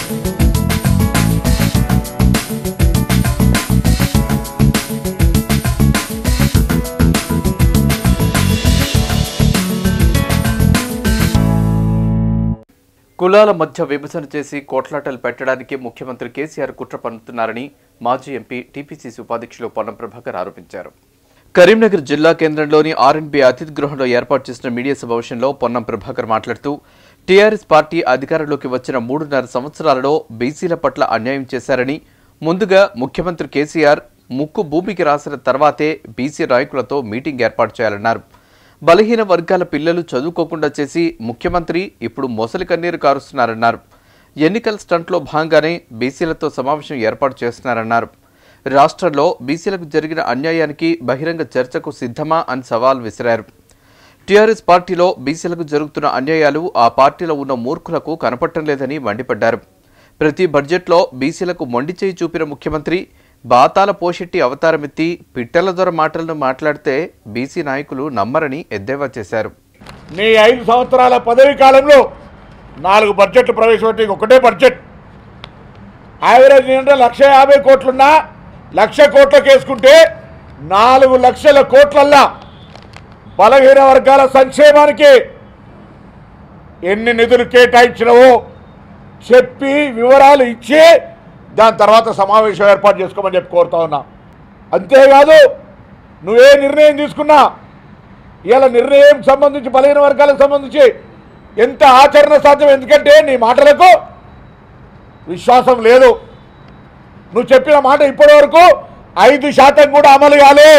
కులాల మధ్య విభజన చేసి కోట్లాటలు పెట్టడానికి ముఖ్యమంత్రి కేసీఆర్ కుట్ర పన్నుతున్నారని మాజీ ఎంపీ టీపీసీసీ ఉపాధ్యక్షులు పొన్నం ప్రభాకర్ ఆరోపించారు. కరీంనగర్ జిల్లా కేంద్రంలోని ఆర్ఎండ్బీ అతిథి గృహంలో ఏర్పాటు చేసిన మీడియా సమావేశంలో పొన్నం ప్రభాకర్ మాట్లాడుతూ టీఆర్ఎస్ పార్టీ అధికారంలోకి వచ్చిన 3.5 సంవత్సరాలలో బీసీల పట్ల అన్యాయం చేశారని, ముందుగా ముఖ్యమంత్రి కేసీఆర్ ముక్కు భూమికి రాసిన తర్వాతే బీసీ నాయకులతో మీటింగ్ ఏర్పాటు చేయాలన్నారు. బలహీన వర్గాల పిల్లలు చదువుకోకుండా చేసి ముఖ్యమంత్రి ఇప్పుడు మొసలి కన్నీరు కారుస్తున్నారన్నారు. ఎన్నికల స్టంట్లో భాగంగానే బీసీలతో సమావేశం ఏర్పాటు చేస్తున్నారన్నారు. రాష్ట్రంలో బీసీలకు జరిగిన అన్యాయానికి బహిరంగ చర్చకు సిద్ధమా అని సవాల్ విసిరారు. టీఆర్ఎస్ పార్టీలో బీసీలకు జరుగుతున్న అన్యాయాలు ఆ పార్టీలో ఉన్న మూర్ఖులకు కనపడటం లేదని మండిపడ్డారు. ప్రతి బడ్జెట్లో బీసీలకు మొండి చేయి చూపిన ముఖ్యమంత్రి బాతాల పోషెట్టి అవతారమెత్తి పిట్టల దొర మాటలను మాట్లాడితే బీసీ నాయకులు నమ్మరని ఎద్దేవా చేశారు. నీ 5 సంవత్సరాల పదవి కాలంలో 4 బడ్జెట్లు ప్రవేశపెట్టి ఒకటే బడ్జెట్ యావరేజ్ ఏంటంటే 150 కోట్లున్నా 1,00,000 కోట్లకు వేసుకుంటే 4 లక్షల కోట్లల్లా బలహీన వర్గాల సంక్షేమానికి ఎన్ని నిధులు కేటాయించినవో చెప్పి వివరాలు ఇచ్చి దాని తర్వాత సమావేశం ఏర్పాటు చేసుకోమని చెప్పి కోరుతా ఉన్నా. అంతేకాదు నువ్వే నిర్ణయం తీసుకున్నా ఇలా నిర్ణయం సంబంధించి బలహీన వర్గాలకు సంబంధించి ఎంత ఆచరణ సాధ్యం, ఎందుకంటే నీ మాటలకు విశ్వాసం లేదు. నువ్వు చెప్పిన మాట ఇప్పటి వరకు 5% కూడా అమలు కాలే.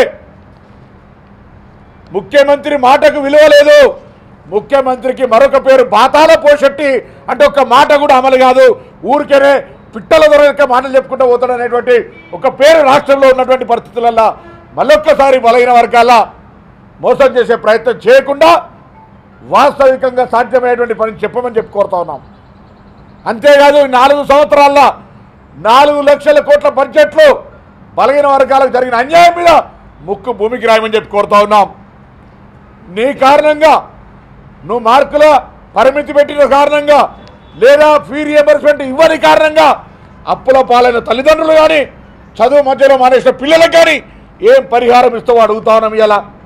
ముఖ్యమంత్రి మాటకు విలువ లేదు. ముఖ్యమంత్రికి మరొక పేరు బాతాల పోషెట్టి, అంటే ఒక్క మాట కూడా అమలు కాదు, ఊరికేనే పిట్టల దొరక మాటలు చెప్పుకుంటూ పోతాడనేటువంటి ఒక పేరు రాష్ట్రంలో ఉన్నటువంటి పరిస్థితులలో మళ్ళొక్కసారి బలహీన వర్గాల మోసం చేసే ప్రయత్నం చేయకుండా వాస్తవికంగా సాధ్యమైనటువంటి పని చెప్పమని చెప్పి కోరుతా ఉన్నాం. అంతేకాదు 4 సంవత్సరాల్లో 4 లక్షల కోట్ల బడ్జెట్లు బలహీన వర్గాలకు జరిగిన అన్యాయం మీద ముక్కు భూమికి రాయమని చెప్పి కోరుతా ఉన్నాం. నీ కారణంగా నువ్వు మార్కుల పరిమితి పెట్టిన కారణంగా లేదా ఫీ రియంబర్స్మెంట్ ఇవ్వని కారణంగా అప్పుల పాలైన తల్లిదండ్రులు కానీ చదువు మధ్యలో మానేసిన పిల్లలకు కానీ ఏం పరిహారం ఇస్తావో అడుగుతా ఉన్నాం. ఇలా